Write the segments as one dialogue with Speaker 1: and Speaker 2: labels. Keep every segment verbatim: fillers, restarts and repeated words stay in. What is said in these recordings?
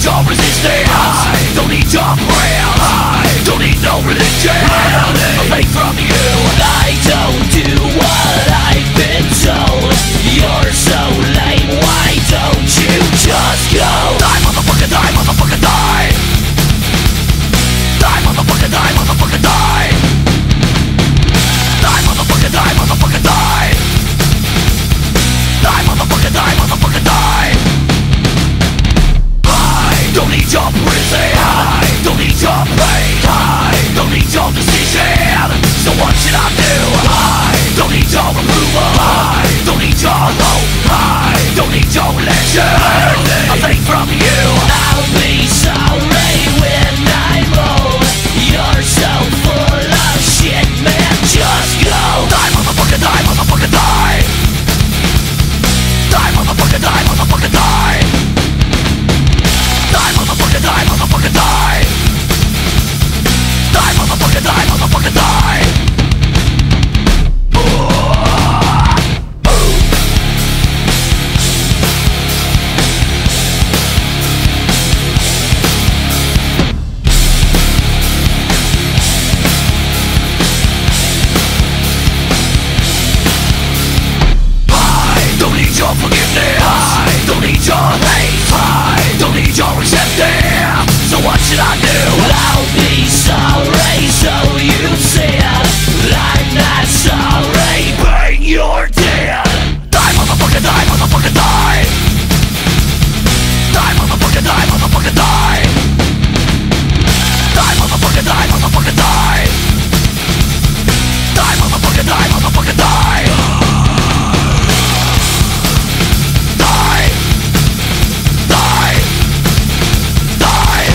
Speaker 1: your resistance. I don't need your prayers. I don't need no religion. A faith from you. I don't do what I've been told. You're so lame, why don't you just go? Die, motherfucker, die, motherfucker, die. Die, motherfucker, die, motherfucker, die. Die, motherfucker, die, motherfucker, die. Die, motherfucker, die, motherfucker, die. I don't need your prison. I don't need your pain. I don't need your decision. So what should I do? I don't need your approval. I don't need your hope. I don't need your religion. A thing from you. I'll be sorry when I'm old. You're so full of shit, man. Just go. Die, motherfucker, die, motherfucker, die. Die, motherfucker, die, motherfucker, die. Die, motherfucker, die, motherfucker, die. Die, motherfucker, die, motherfucker, die. I don't need your forgiveness. I don't need your hate. I don't need your acceptance. So what should I do? I'll be sorry, so you said. I'm not sorry, but you're dead. Die, motherfucker, die, motherfucker, die. Die, motherfucker, die, motherfucker, die. Die, motherfucker, die, motherfucker, die. Die, motherfucker, die, motherfucker, die. Die. Die. Die.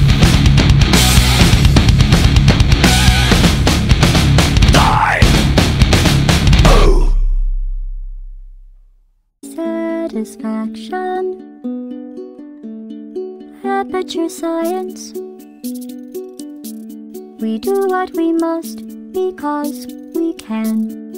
Speaker 1: Die. Oh.
Speaker 2: Satisfaction. Aperture science. We do what we must because we can.